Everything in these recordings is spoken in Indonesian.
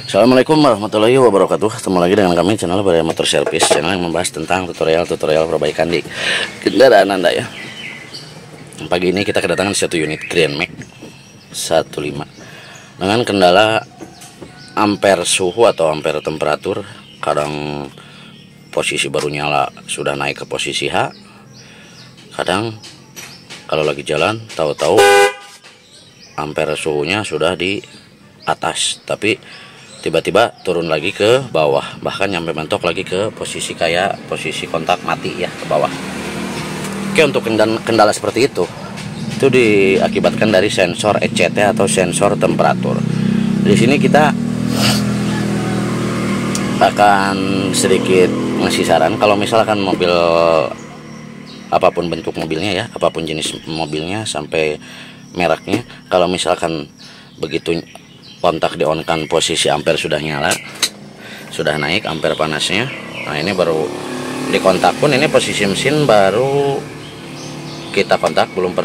Assalamualaikum warahmatullahi wabarakatuh. Ketemu lagi dengan kami channel Baraya Motor Service, channel yang membahas tentang tutorial perbaikan di kendaraan Anda ya. Pagi ini kita kedatangan satu unit Grand Max 15 dengan kendala ampere suhu atau ampere temperatur. Kadang posisi baru nyala sudah naik ke posisi H, kadang kalau lagi jalan tahu-tahu ampere suhunya sudah di atas, tapi tiba-tiba turun lagi ke bawah, bahkan nyampe mentok lagi ke posisi kayak posisi kontak mati ya, ke bawah. Oke, untuk kendala seperti itu diakibatkan dari sensor ECT atau sensor temperatur. Di sini kita akan sedikit ngasih saran kalau misalkan mobil, apapun bentuk mobilnya ya, apapun jenis mobilnya sampai mereknya, kalau misalkan begitu kontak di on kan posisi ampere sudah nyala, sudah naik ampere panasnya. Nah, ini baru di kontak pun ini posisi mesin baru kita kontak, belum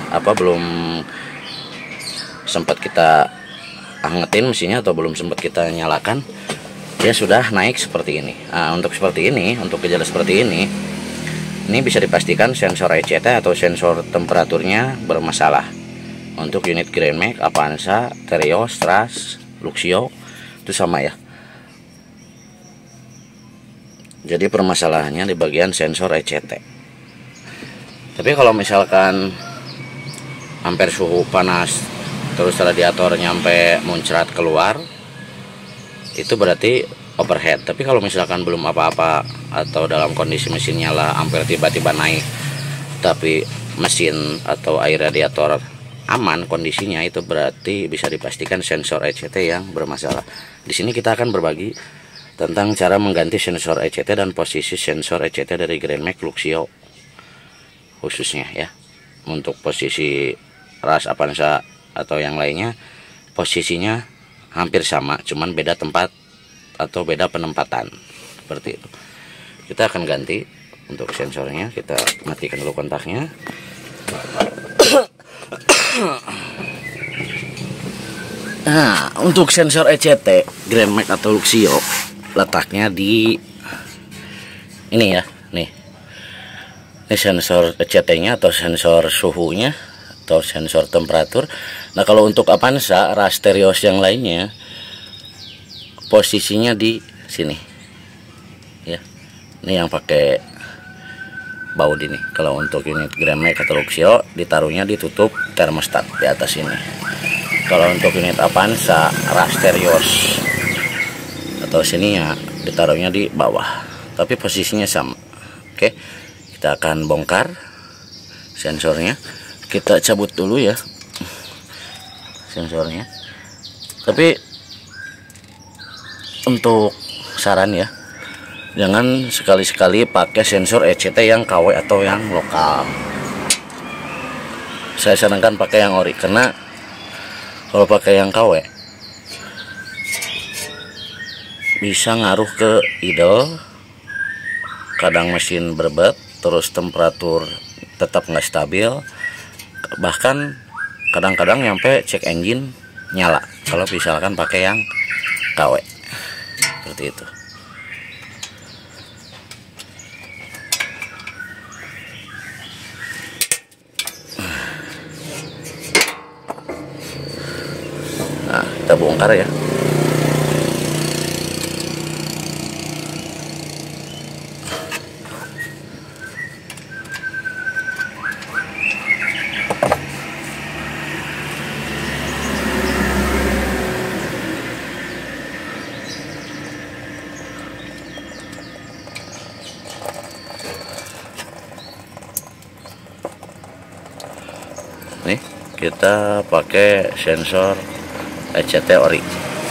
sempat kita angetin mesinnya atau belum sempat kita nyalakan, dia sudah naik seperti ini. Nah, untuk gejala seperti ini bisa dipastikan sensor ECT atau sensor temperaturnya bermasalah. Untuk unit Grand Max, Avanza, Terios, Stras, Luxio itu sama ya. Jadi permasalahannya di bagian sensor ECT. Tapi kalau misalkan ampere suhu panas terus radiator nyampe muncrat keluar, itu berarti overheat. Tapi kalau misalkan belum apa-apa atau dalam kondisi mesin nyala, ampere tiba-tiba naik tapi mesin atau air radiator aman kondisinya, itu berarti bisa dipastikan sensor ECT yang bermasalah. Di sini kita akan berbagi tentang cara mengganti sensor ECT dan posisi sensor ECT dari Grand Max Luxio khususnya ya. Untuk posisi Ras, Avanza atau yang lainnya posisinya hampir sama, cuman beda tempat atau beda penempatan seperti itu. Kita akan ganti untuk sensornya. Kita matikan dulu kontaknya. Nah, untuk sensor ECT Grand Max atau Luxio letaknya di ini ya, nih. Ini sensor ECT-nya atau sensor suhunya atau sensor temperatur. Nah, kalau untuk Avanza, Ras, Terios yang lainnya posisinya di sini. Ya. Ini yang pakai baut ini. Kalau untuk unit Grand Max atau Luxio ditaruhnya ditutup termostat di atas ini. Kalau untuk unit Avanza, Ras, Terios atau sini ya ditaruhnya di bawah, tapi posisinya sama. Oke, kita akan bongkar sensornya. Kita cabut dulu ya sensornya. Tapi untuk saran ya, jangan sekali-sekali pakai sensor ECT yang KW atau yang lokal. Saya sarankan pakai yang ori, karena kalau pakai yang KW bisa ngaruh ke idle, kadang mesin berbet, terus temperatur tetap nggak stabil, bahkan kadang-kadang nyampe cek engine nyala kalau misalkan pakai yang KW seperti itu. Nah, kita bongkar ya. Nih, kita pakai sensor ECT ori.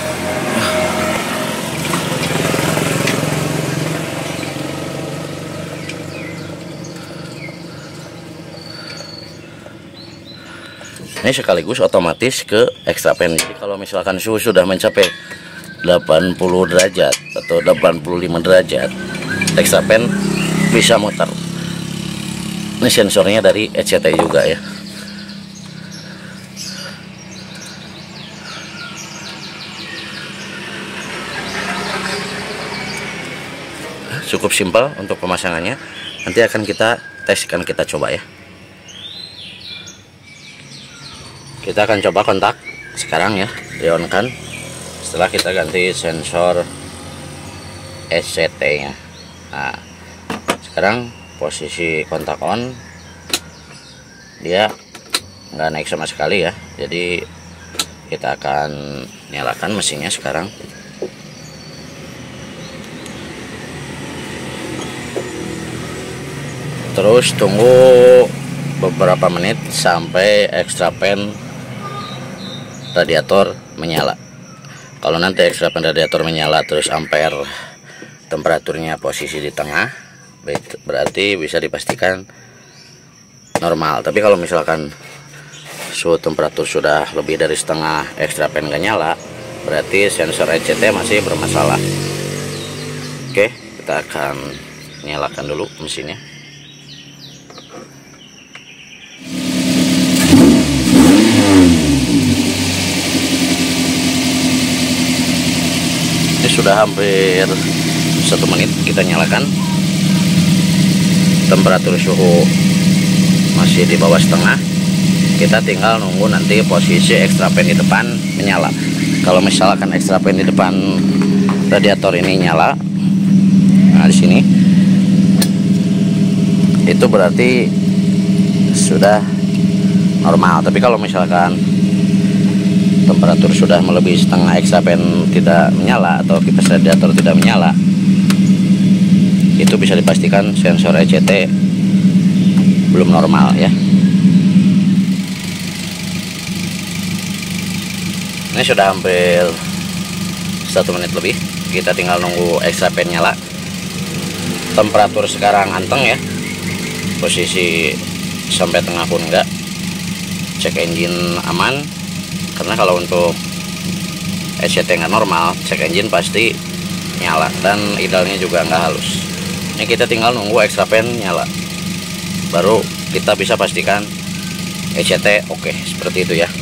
Ini sekaligus otomatis ke extra fan. Jadi kalau misalkan suhu sudah mencapai 80 derajat atau 85 derajat, extra fan bisa muter. Ini sensornya dari ECT juga ya. cukup simpel untuk pemasangannya. Nanti akan kita tes, akan kita coba ya. Kita akan coba kontak sekarang ya, di-on-kan. Setelah kita ganti sensor SCT-nya. Nah, sekarang posisi kontak on, dia nggak naik sama sekali ya. Jadi kita akan nyalakan mesinnya sekarang. Terus tunggu beberapa menit sampai extra fan radiator menyala. Kalau nanti extra fan radiator menyala terus ampere temperaturnya posisi di tengah, berarti bisa dipastikan normal. Tapi kalau misalkan suhu temperatur sudah lebih dari setengah, extra fan nggak nyala, berarti sensor ECT masih bermasalah. Oke, kita akan nyalakan dulu mesinnya. Ini sudah hampir 1 menit kita nyalakan. Temperatur suhu masih di bawah setengah. Kita tinggal nunggu nanti posisi extra fan di depan menyala. Kalau misalkan extra fan di depan radiator ini nyala, nah di sini itu berarti sudah normal. Tapi kalau misalkan temperatur sudah melebihi setengah, extra fan tidak menyala atau kipas radiator tidak menyala, itu bisa dipastikan sensor ECT belum normal ya. Ini sudah hampir 1 menit lebih, kita tinggal nunggu extra fan nyala. Temperatur sekarang anteng ya, posisi sampai tengah pun enggak. Cek engine aman, karena kalau untuk ECT nggak normal, cek engine pasti nyala dan idalnya juga nggak halus. Ini kita tinggal nunggu extra fan nyala, baru kita bisa pastikan ECT oke, seperti itu ya.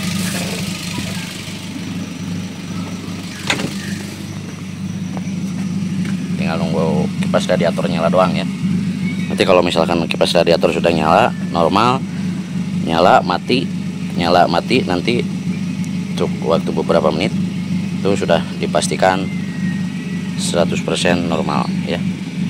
Tinggal nunggu kipas radiator nyala doang ya. Nanti kalau misalkan kipas radiator sudah nyala normal, nyala mati, nanti untuk waktu beberapa menit itu sudah dipastikan 100% normal ya.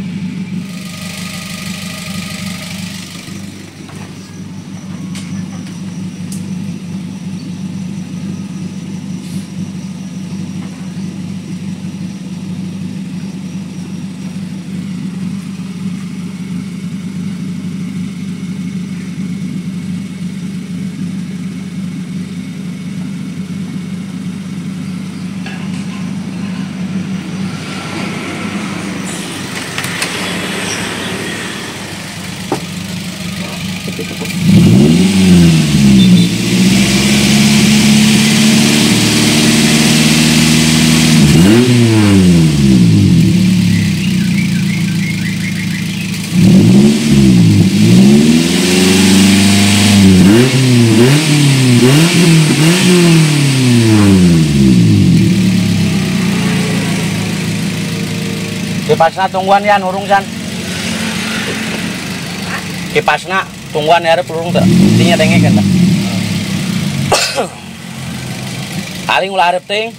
Kipasna tungguan ya nurung san. Kipasna tungguan ya urung teh. Intinya dengekeun tah. Aling ulah hareup teuing.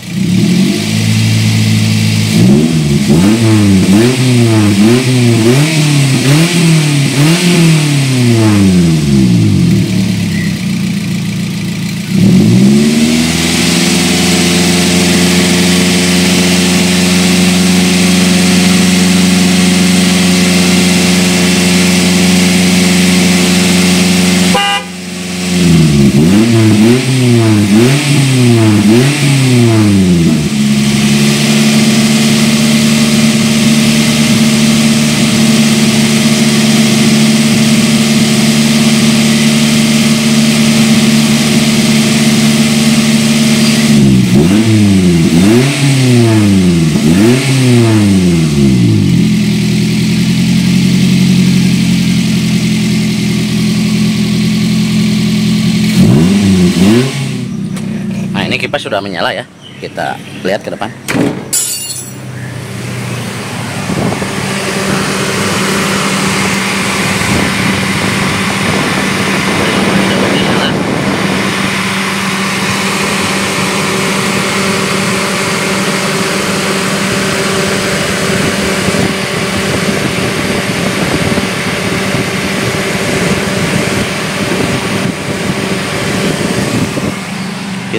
Nah, ini kipas sudah menyala ya. Kita lihat ke depan.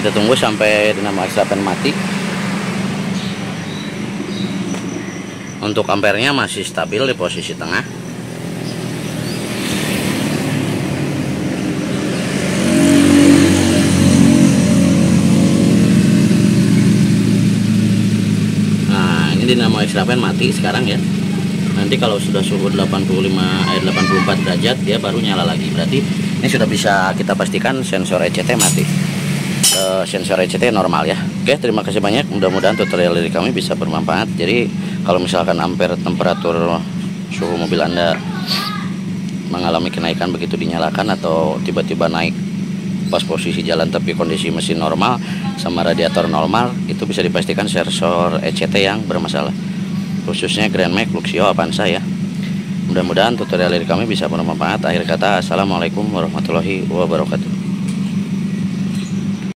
Kita tunggu sampai dinamo extrapen mati. Untuk ampernya masih stabil di posisi tengah. Nah, ini dinamo extrapen mati sekarang ya. Nanti kalau sudah suhu 84 derajat dia baru nyala lagi. Berarti ini sudah bisa kita pastikan sensor ECT mati. Sensor ECT normal ya. Oke, terima kasih banyak. Mudah-mudahan tutorial dari kami bisa bermanfaat. Jadi kalau misalkan ampere temperatur suhu mobil Anda mengalami kenaikan begitu dinyalakan atau tiba-tiba naik pas posisi jalan tapi kondisi mesin normal sama radiator normal, itu bisa dipastikan sensor ECT yang bermasalah. Khususnya Grand Max, Luxio, Avanza ya. Mudah-mudahan tutorial dari kami bisa bermanfaat. Akhir kata, assalamualaikum warahmatullahi wabarakatuh.